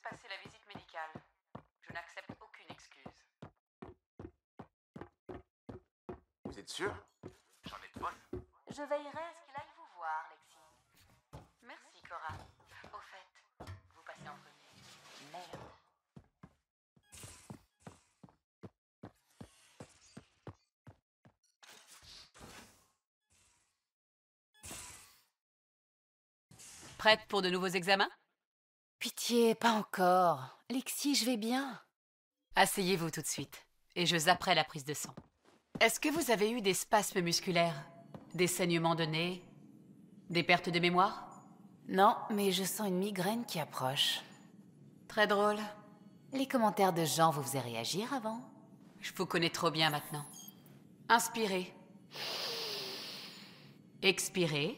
passer la visite médicale. Je n'accepte aucune excuse. Vous êtes sûr? J'en ai de bonnes. Je veillerai à ce qu'il aille vous voir, Lexi. Merci, Cora. Au fait, vous passez en premier. Merde. Prête pour de nouveaux examens? Pitié, pas encore. Lexi, je vais bien. Asseyez-vous tout de suite, et je zapperai la prise de sang. Est-ce que vous avez eu des spasmes musculaires? Des saignements de nez? Des pertes de mémoire? Non, mais je sens une migraine qui approche. Très drôle. Les commentaires de Jean vous faisaient réagir avant? Je vous connais trop bien maintenant. Inspirez. Expirez.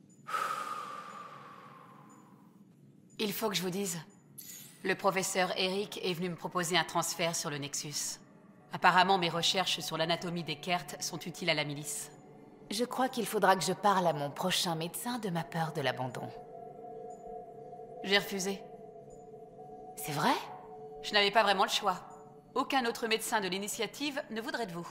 Il faut que je vous dise. Le professeur Eric est venu me proposer un transfert sur le Nexus. Apparemment, mes recherches sur l'anatomie des Kert sont utiles à la milice. Je crois qu'il faudra que je parle à mon prochain médecin de ma peur de l'abandon. J'ai refusé. C'est vrai? Je n'avais pas vraiment le choix. Aucun autre médecin de l'initiative ne voudrait de vous.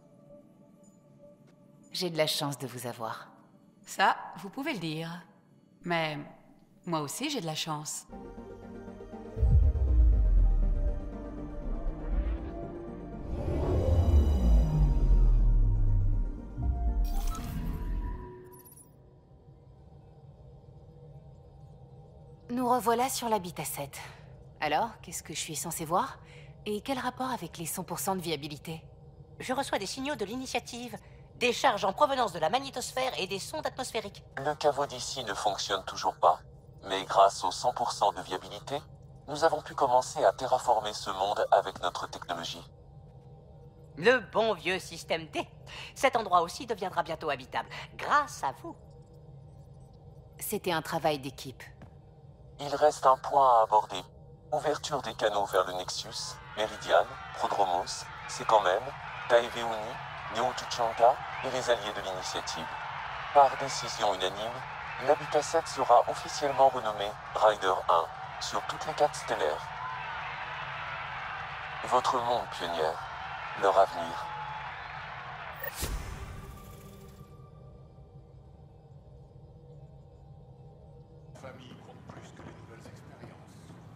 J'ai de la chance de vous avoir. Ça, vous pouvez le dire. Mais moi aussi, j'ai de la chance. Nous revoilà sur l'habitat 7. Alors, qu'est-ce que je suis censée voir? Et quel rapport avec les 100% de viabilité? Je reçois des signaux de l'initiative, des charges en provenance de la magnétosphère et des sondes atmosphériques. Le caveau d'ici ne fonctionne toujours pas. Mais grâce aux 100% de viabilité, nous avons pu commencer à terraformer ce monde avec notre technologie. Le bon vieux système D. Cet endroit aussi deviendra bientôt habitable, grâce à vous. C'était un travail d'équipe. Il reste un point à aborder. Ouverture des canaux vers le Nexus, Meridian, Prodromos, Sekomem, Taeveuni, Neo-Tuchanka et les alliés de l'initiative. Par décision unanime, l'habitat 7 sera officiellement renommé Rider 1 sur toutes les cartes stellaires. Votre monde, pionnière, leur avenir. Famille compte plus que les nouvelles expériences.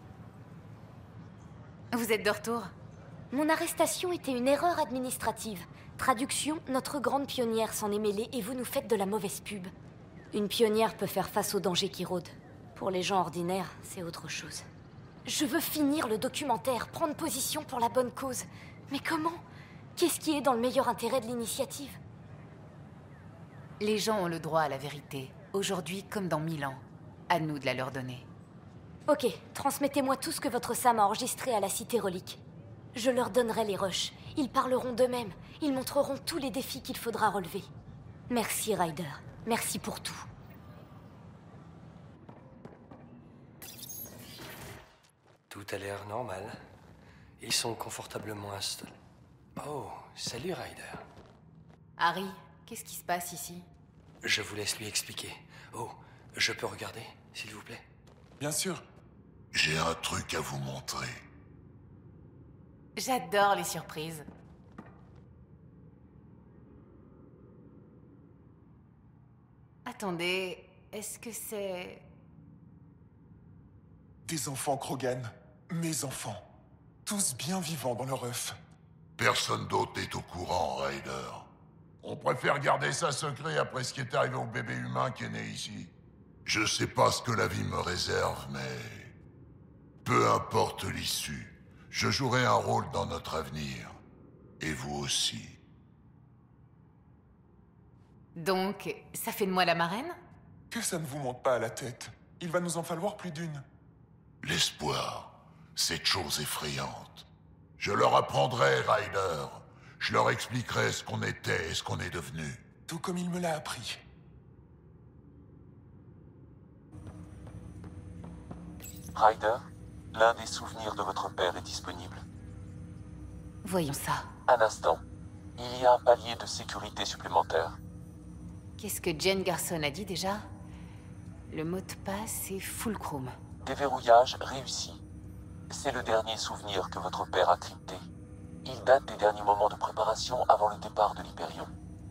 Vous êtes de retour? Mon arrestation était une erreur administrative. Traduction, notre grande pionnière s'en est mêlée et vous nous faites de la mauvaise pub. Une pionnière peut faire face aux dangers qui rôdent. Pour les gens ordinaires, c'est autre chose. Je veux finir le documentaire, prendre position pour la bonne cause. Mais comment? Qu'est-ce qui est dans le meilleur intérêt de l'initiative? Les gens ont le droit à la vérité, aujourd'hui comme dans 1000 ans. À nous de la leur donner. Ok, transmettez-moi tout ce que votre Sam a enregistré à la Cité Relique. Je leur donnerai les rushs. Ils parleront d'eux-mêmes. Ils montreront tous les défis qu'il faudra relever. Merci, Ryder. Merci pour tout. Tout a l'air normal. Ils sont confortablement installés. Oh, salut Ryder. Harry, qu'est-ce qui se passe ici? Je vous laisse lui expliquer. Oh, je peux regarder, s'il vous plaît? Bien sûr. J'ai un truc à vous montrer. J'adore les surprises. Attendez, est-ce que c'est... Des enfants Krogan. Mes enfants. Tous bien vivants dans leur œuf. Personne d'autre n'est au courant, Ryder. On préfère garder ça secret après ce qui est arrivé au bébé humain qui est né ici. Je sais pas ce que la vie me réserve, mais... peu importe l'issue, je jouerai un rôle dans notre avenir. Et vous aussi. Donc, ça fait de moi la marraine? Que ça ne vous monte pas à la tête. Il va nous en falloir plus d'une. L'espoir, cette chose effrayante. Je leur apprendrai, Ryder. Je leur expliquerai ce qu'on était et ce qu'on est devenu. Tout comme il me l'a appris. Ryder, l'un des souvenirs de votre père est disponible. Voyons ça. Un instant. Il y a un palier de sécurité supplémentaire. Qu'est-ce que Jen Garson a dit déjà? Le mot de passe est Fulcrum. Déverrouillage réussi. C'est le dernier souvenir que votre père a crypté. Il date des derniers moments de préparation avant le départ de l'Hyperion.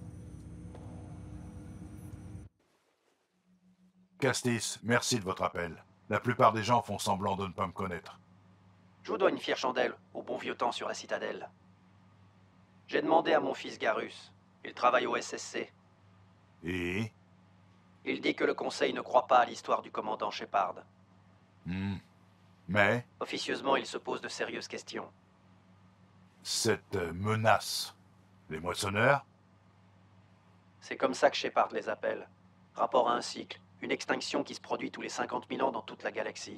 Castis, merci de votre appel. La plupart des gens font semblant de ne pas me connaître. Je vous dois une fière chandelle, au bon vieux temps sur la citadelle. J'ai demandé à mon fils Garus. Il travaille au SSC. Et... Il dit que le Conseil ne croit pas à l'histoire du commandant Shepard. Mais... Officieusement, il se pose de sérieuses questions. Cette menace, les moissonneurs? C'est comme ça que Shepard les appelle. Rapport à un cycle, une extinction qui se produit tous les 50 000 ans dans toute la galaxie.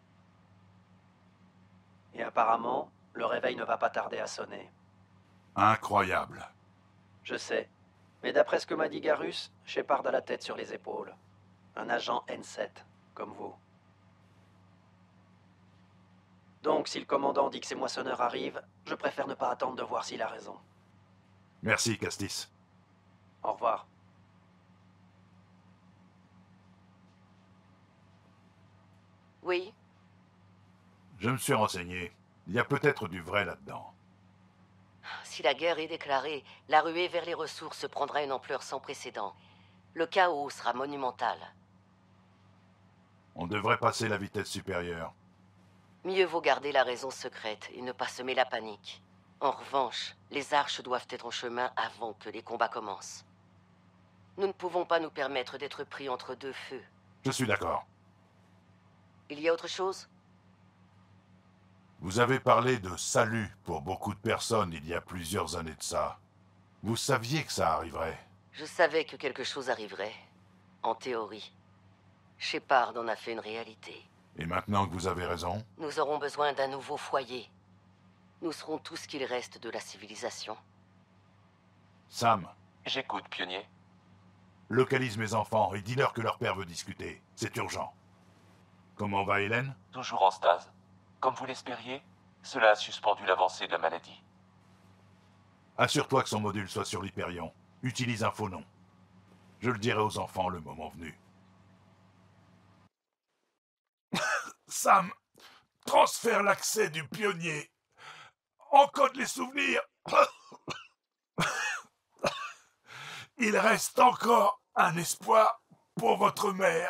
Et apparemment, le réveil ne va pas tarder à sonner. Incroyable. Je sais. Mais d'après ce que m'a dit Garus, Shepard a la tête sur les épaules. Un agent N7, comme vous. Donc, si le commandant dit que ces moissonneurs arrivent, je préfère ne pas attendre de voir s'il a raison. Merci, Castis. Au revoir. Oui, Je me suis renseigné. Il y a peut-être du vrai là-dedans. si la guerre est déclarée, la ruée vers les ressources prendra une ampleur sans précédent. Le chaos sera monumental. On devrait passer la vitesse supérieure. Mieux vaut garder la raison secrète et ne pas semer la panique. En revanche, les arches doivent être en chemin avant que les combats commencent. Nous ne pouvons pas nous permettre d'être pris entre deux feux. Je suis d'accord. Il y a autre chose? Vous avez parlé de salut pour beaucoup de personnes il y a plusieurs années de ça. Vous saviez que ça arriverait. Je savais que quelque chose arriverait. En théorie. Shepard en a fait une réalité. Et maintenant que vous avez raison, Nous aurons besoin d'un nouveau foyer. Nous serons tout ce qu'il reste de la civilisation. Sam, J'écoute, pionnier. localise mes enfants et dis-leur que leur père veut discuter. C'est urgent. Comment va Hélène? Toujours en stase. Comme vous l'espériez, cela a suspendu l'avancée de la maladie. Assure-toi que son module soit sur l'Hyperion. Utilise un faux nom. Je le dirai aux enfants le moment venu. Sam, transfère l'accès du pionnier. Encode les souvenirs. Il reste encore un espoir pour votre mère.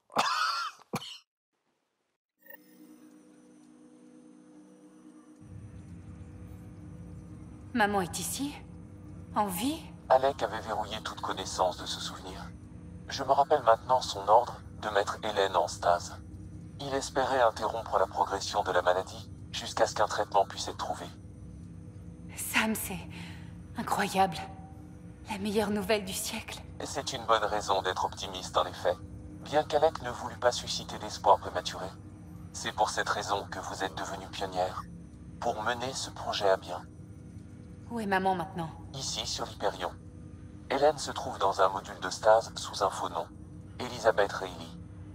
Maman est ici? En vie? Alec avait verrouillé toute connaissance de ce souvenir. Je me rappelle maintenant son ordre de mettre Hélène en stase. Il espérait interrompre la progression de la maladie jusqu'à ce qu'un traitement puisse être trouvé. Sam, c'est incroyable. La meilleure nouvelle du siècle. Et c'est une bonne raison d'être optimiste en effet, bien qu'Alec ne voulut pas susciter d'espoir prématuré. C'est pour cette raison que vous êtes devenue pionnière, pour mener ce projet à bien. Où est maman maintenant? Ici, sur l'Hyperion. Hélène se trouve dans un module de stase sous un faux nom. Elizabeth Reilly.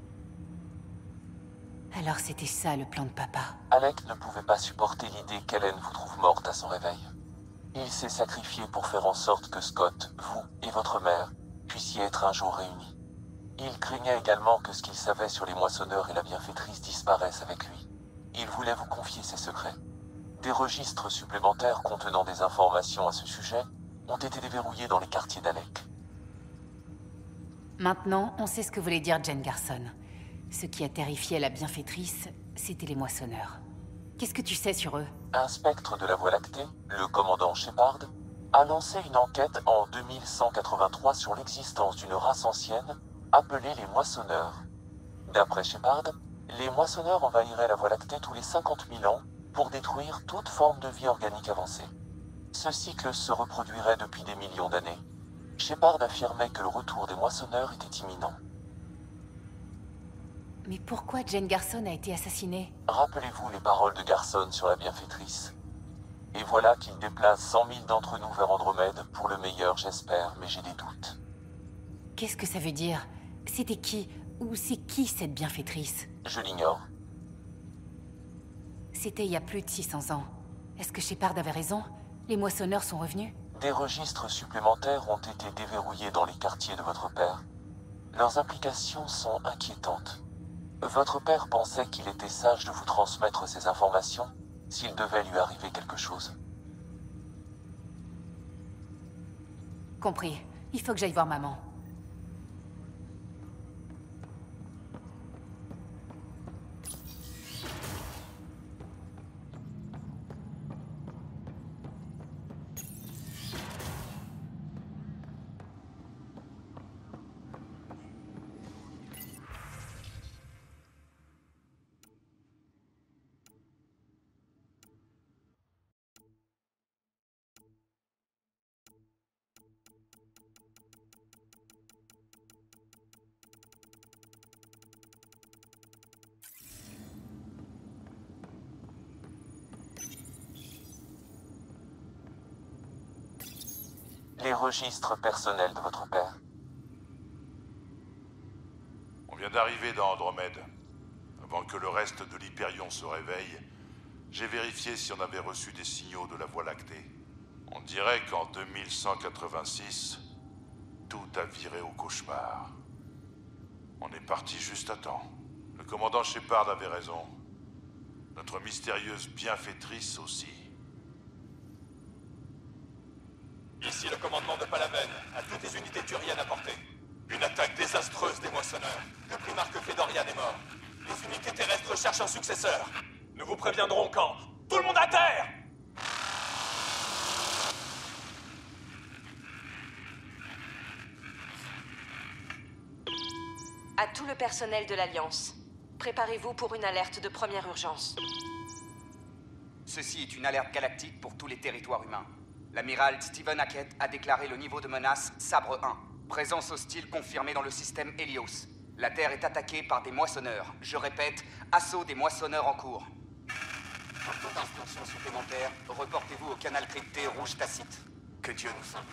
Alors c'était ça le plan de papa. Alec ne pouvait pas supporter l'idée qu'Hélène vous trouve morte à son réveil. Il s'est sacrifié pour faire en sorte que Scott, vous et votre mère puissiez être un jour réunis. Il craignait également que ce qu'il savait sur les moissonneurs et la bienfaitrice disparaisse avec lui. Il voulait vous confier ses secrets. Des registres supplémentaires contenant des informations à ce sujet ont été déverrouillés dans les quartiers d'Alec. Maintenant, on sait ce que voulait dire Jane Garson. Ce qui a terrifié la bienfaitrice, c'était les moissonneurs. Qu'est-ce que tu sais sur eux? Un spectre de la Voie lactée, le commandant Shepard, a lancé une enquête en 2183 sur l'existence d'une race ancienne appelée les moissonneurs. D'après Shepard, les moissonneurs envahiraient la Voie lactée tous les 50 000 ans pour détruire toute forme de vie organique avancée. Ce cycle se reproduirait depuis des millions d'années. Shepard affirmait que le retour des moissonneurs était imminent. Mais pourquoi Jane Garson a été assassinée? Rappelez-vous les paroles de Garson sur la bienfaitrice. Et voilà qu'il déplace 100 000 d'entre nous vers Andromède, pour le meilleur j'espère, mais j'ai des doutes. Qu'est-ce que ça veut dire? C'était qui? Ou c'est qui cette bienfaitrice? Je l'ignore. C'était il y a plus de 600 ans. Est-ce que Shepard avait raison? Les moissonneurs sont revenus? Des registres supplémentaires ont été déverrouillés dans les quartiers de votre père. Leurs implications sont inquiétantes. Votre père pensait qu'il était sage de vous transmettre ces informations s'il devait lui arriver quelque chose. Compris. Il faut que j'aille voir maman. Les registres personnels de votre père. On vient d'arriver dans Andromède. Avant que le reste de l'Hyperion se réveille, j'ai vérifié si on avait reçu des signaux de la Voie lactée. On dirait qu'en 2186, tout a viré au cauchemar. On est parti juste à temps. Le commandant Shepard avait raison. Notre mystérieuse bienfaitrice aussi. Ici le commandement de Palaven, à toutes les unités turiennes à portée. Une attaque désastreuse des moissonneurs. Le primarque Fedorian est mort. Les unités terrestres cherchent un successeur. Nous vous préviendrons quand. Tout le monde à terre! À tout le personnel de l'Alliance, préparez-vous pour une alerte de première urgence. Ceci est une alerte galactique pour tous les territoires humains. L'amiral Stephen Hackett a déclaré le niveau de menace Sabre 1. Présence hostile confirmée dans le système Helios. La Terre est attaquée par des moissonneurs. Je répète, assaut des moissonneurs en cours. Pour toute instruction supplémentaire, reportez-vous au canal crypté Rouge Tacite. Que Dieu nous sauve.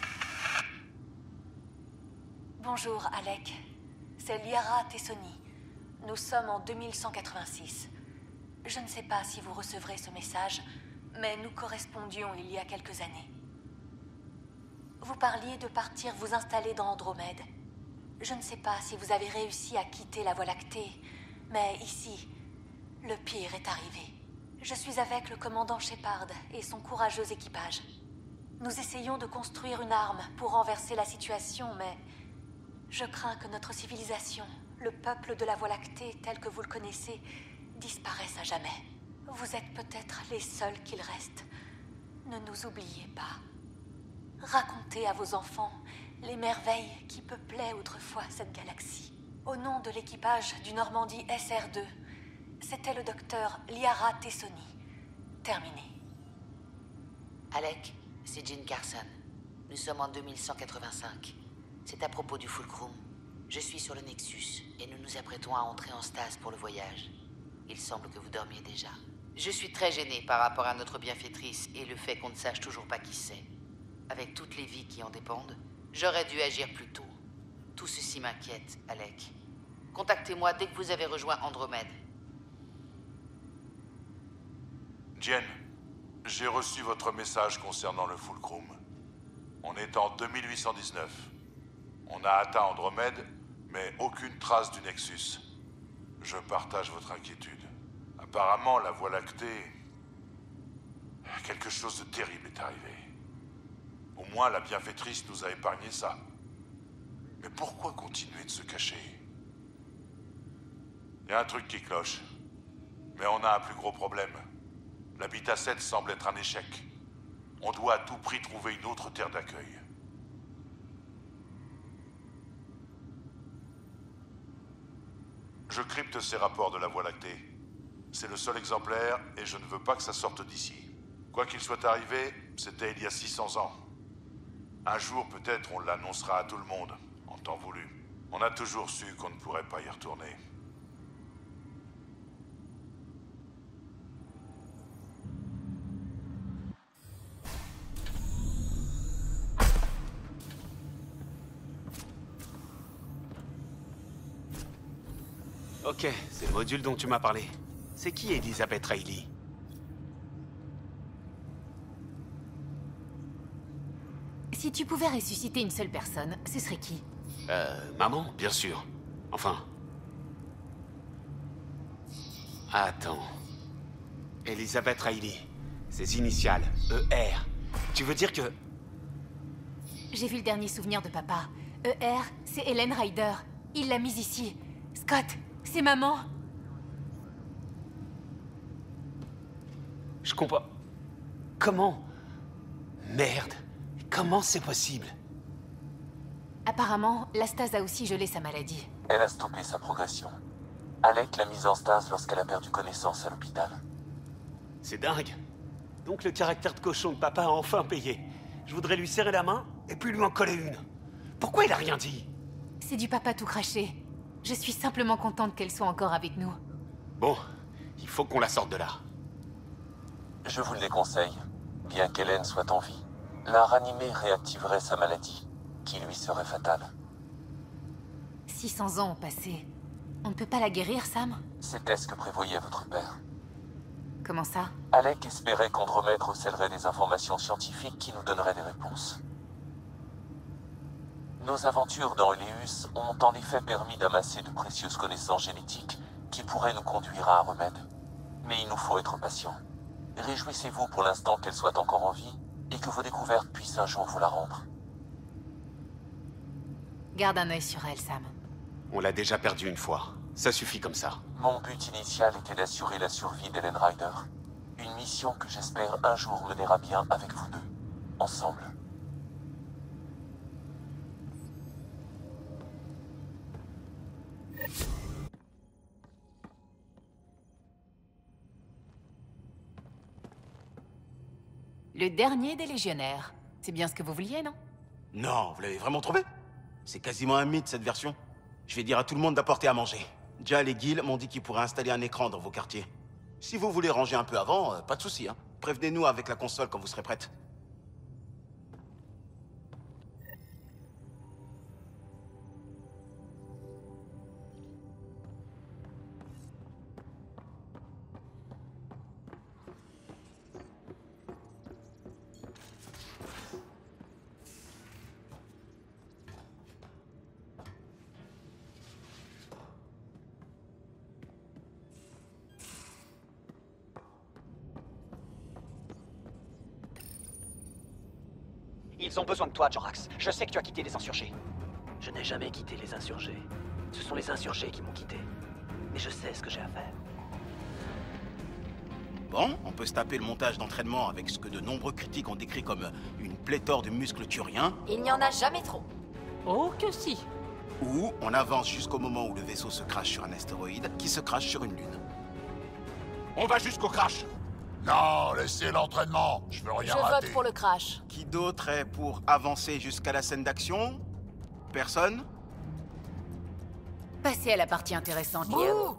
Bonjour, Alec. C'est Liara Tessoni. Nous sommes en 2186. Je ne sais pas si vous recevrez ce message, mais nous correspondions il y a quelques années. Vous parliez de partir vous installer dans Andromède. Je ne sais pas si vous avez réussi à quitter la Voie lactée, mais ici, le pire est arrivé. Je suis avec le commandant Shepard et son courageux équipage. Nous essayons de construire une arme pour renverser la situation, mais je crains que notre civilisation, le peuple de la Voie lactée tel que vous le connaissez, disparaisse à jamais. Vous êtes peut-être les seuls qu'il reste. Ne nous oubliez pas. Racontez à vos enfants les merveilles qui peuplaient autrefois cette galaxie. Au nom de l'équipage du Normandie SR2, c'était le docteur Liara Tessoni. Terminé. Alec, c'est Jean Carson. Nous sommes en 2185. C'est à propos du Fulcrum. Je suis sur le Nexus et nous nous apprêtons à entrer en stase pour le voyage. Il semble que vous dormiez déjà. Je suis très gêné par rapport à notre bienfaitrice et le fait qu'on ne sache toujours pas qui c'est. Avec toutes les vies qui en dépendent, j'aurais dû agir plus tôt. Tout ceci m'inquiète, Alec. Contactez-moi dès que vous avez rejoint Andromède. Jen, j'ai reçu votre message concernant le Fulcrum. On est en 2819. On a atteint Andromède, mais aucune trace du Nexus. Je partage votre inquiétude. Apparemment, la Voie lactée... Quelque chose de terrible est arrivé. Au moins, la bienfaitrice nous a épargné ça. Mais pourquoi continuer de se cacher? Il y a un truc qui cloche. Mais on a un plus gros problème. L'Habitat 7 semble être un échec. On doit à tout prix trouver une autre terre d'accueil. Je crypte ces rapports de la Voie lactée. C'est le seul exemplaire et je ne veux pas que ça sorte d'ici. Quoi qu'il soit arrivé, c'était il y a 600 ans. Un jour, peut-être, on l'annoncera à tout le monde, en temps voulu. On a toujours su qu'on ne pourrait pas y retourner. Ok, c'est le module dont tu m'as parlé. C'est qui Elizabeth Riley? Si tu pouvais ressusciter une seule personne, ce serait qui? Maman, bien sûr. Enfin... Attends. Elizabeth Riley. Ses initiales, ER. Tu veux dire que... J'ai vu le dernier souvenir de papa. ER, c'est Helen Ryder. Il l'a mise ici. Scott, c'est maman. Je comprends... Comment? Merde. Comment c'est possible? Apparemment, la stase a aussi gelé sa maladie. Elle a stoppé sa progression. Alec l'a mise en stase lorsqu'elle a perdu connaissance à l'hôpital. C'est dingue. Donc le caractère de cochon de papa a enfin payé. Je voudrais lui serrer la main et puis lui en coller une. Pourquoi il a rien dit? C'est du papa tout craché. Je suis simplement contente qu'elle soit encore avec nous. Bon, il faut qu'on la sorte de là. Je vous le déconseille. Bien qu'Hélène soit en vie, la ranimer réactiverait sa maladie, qui lui serait fatale. 600 ans ont passé. On ne peut pas la guérir, Sam? C'était ce que prévoyait votre père. Comment ça? Alec espérait qu'Andromède recèlerait des informations scientifiques qui nous donneraient des réponses. Nos aventures dans Eleus ont en effet permis d'amasser de précieuses connaissances génétiques qui pourraient nous conduire à un remède. Mais il nous faut être patients. Réjouissez-vous pour l'instant qu'elle soit encore en vie et que vos découvertes puissent un jour vous la rendre. Garde un œil sur elle, Sam. On l'a déjà perdue une fois. Ça suffit comme ça. Mon but initial était d'assurer la survie d'Helen Ryder. Une mission que j'espère un jour mener à bien avec vous deux. Ensemble. Le dernier des légionnaires. C'est bien ce que vous vouliez, non? Non, vous l'avez vraiment trouvé? C'est quasiment un mythe, cette version. Je vais dire à tout le monde d'apporter à manger. Jal et Gil m'ont dit qu'ils pourraient installer un écran dans vos quartiers. Si vous voulez ranger un peu avant, pas de souci, hein. Prévenez-nous avec la console quand vous serez prête. Ils ont besoin de toi, Jorax. Je sais que tu as quitté les insurgés. Je n'ai jamais quitté les insurgés. Ce sont les insurgés qui m'ont quitté. Et je sais ce que j'ai à faire. Bon, on peut se taper le montage d'entraînement avec ce que de nombreux critiques ont décrit comme une pléthore de muscles turiens. Il n'y en a jamais trop. Oh que si. Ou on avance jusqu'au moment où le vaisseau se crache sur un astéroïde qui se crache sur une lune. On va jusqu'au crash. Non, laissez l'entraînement. Je veux rien rater. Je vote pour le crash. Qui d'autre est pour avancer jusqu'à la scène d'action? Personne? Passez à la partie intéressante, Liam.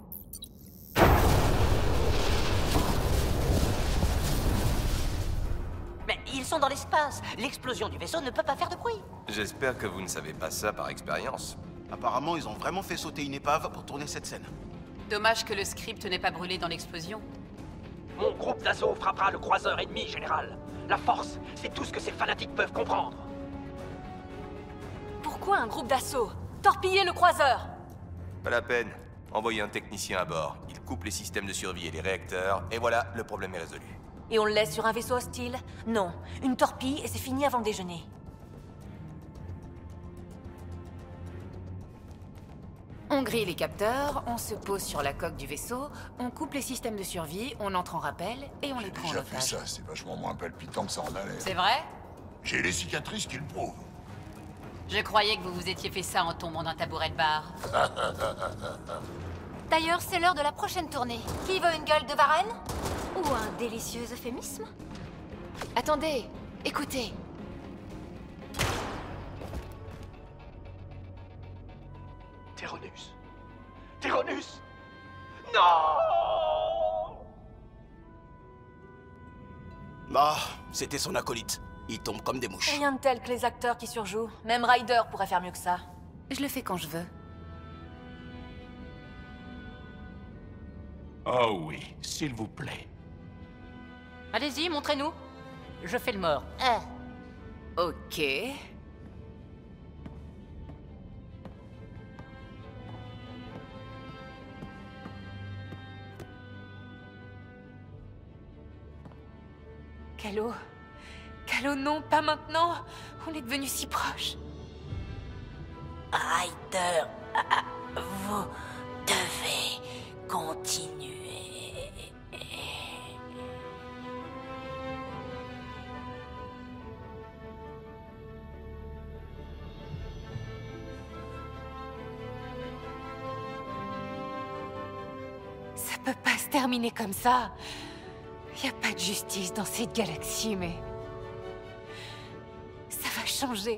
Mais ils sont dans l'espace. L'explosion du vaisseau ne peut pas faire de bruit. J'espère que vous ne savez pas ça par expérience. Apparemment, ils ont vraiment fait sauter une épave pour tourner cette scène. Dommage que le script n'ait pas brûlé dans l'explosion. Mon groupe d'assaut frappera le croiseur ennemi, général. La force, c'est tout ce que ces fanatiques peuvent comprendre. Pourquoi un groupe d'assaut? Torpiller le croiseur! Pas la peine. Envoyez un technicien à bord. Il coupe les systèmes de survie et les réacteurs, et voilà, le problème est résolu. Et on le laisse sur un vaisseau hostile? Non. Une torpille et c'est fini avant le déjeuner. On grille les capteurs, on se pose sur la coque du vaisseau, on coupe les systèmes de survie, on entre en rappel et on les prend en J'ai déjà fait otage. ça, c'est vachement moins palpitant que ça en allait. C'est vrai? J'ai les cicatrices qui le prouvent. Je croyais que vous vous étiez fait ça en tombant d'un tabouret de bar. D'ailleurs, c'est l'heure de la prochaine tournée. Qui veut une gueule de Varenne? Ou un délicieux euphémisme? Attendez, écoutez. Terronus. Terronus! Non! Ah, c'était son acolyte. Il tombe comme des mouches. Rien de tel que les acteurs qui surjouent. Même Ryder pourrait faire mieux que ça. Je le fais quand je veux. Oh oui, s'il vous plaît. Allez-y, montrez-nous. Je fais le mort. Ok. Calo. Calo, non, pas maintenant. On est devenus si proches. Ryder, vous devez continuer. Ça peut pas se terminer comme ça. Y a pas de justice dans cette galaxie, mais... ça va changer.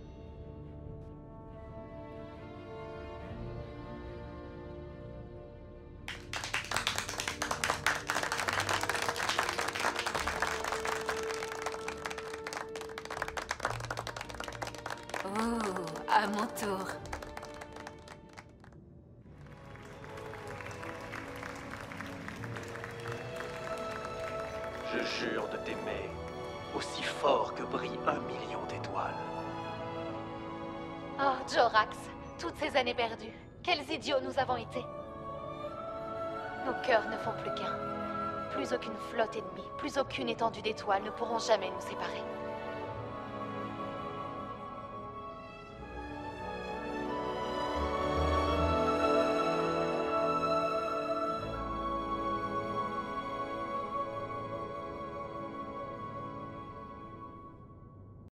Oh, à mon tour. Je jure de t'aimer, aussi fort que brille 1 million d'étoiles. Oh, Jorax, toutes ces années perdues, quels idiots nous avons été. Nos cœurs ne font plus qu'un. Plus aucune flotte ennemie, plus aucune étendue d'étoiles ne pourront jamais nous séparer.